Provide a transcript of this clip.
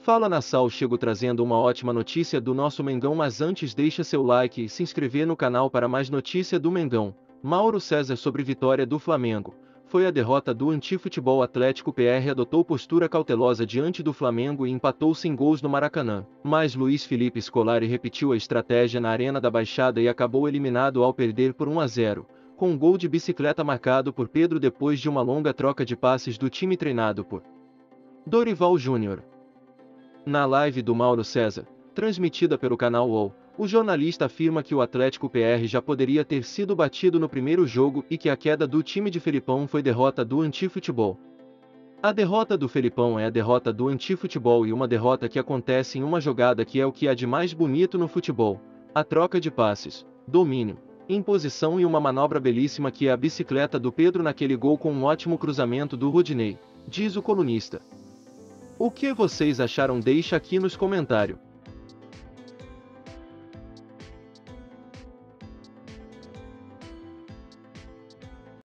Fala Nassau, chego trazendo uma ótima notícia do nosso Mengão, mas antes deixa seu like e se inscrever no canal para mais notícia do Mengão. Mauro César sobre vitória do Flamengo. Foi a derrota do Antifutebol Atlético PR adotou postura cautelosa diante do Flamengo e empatou sem gols no Maracanã. Mas Luiz Felipe Scolari repetiu a estratégia na Arena da Baixada e acabou eliminado ao perder por 1-0, com um gol de bicicleta marcado por Pedro depois de uma longa troca de passes do time treinado por Dorival Júnior. Na live do Mauro César, transmitida pelo canal UOL, o jornalista afirma que o Atlético PR já poderia ter sido batido no primeiro jogo e que a queda do time de Felipão foi derrota do Antifutebol. A derrota do Felipão é a derrota do Antifutebol e uma derrota que acontece em uma jogada que é o que há de mais bonito no futebol: a troca de passes, domínio, imposição e uma manobra belíssima que é a bicicleta do Pedro naquele gol com um ótimo cruzamento do Rodinei, diz o colunista. O que vocês acharam? Deixa aqui nos comentários.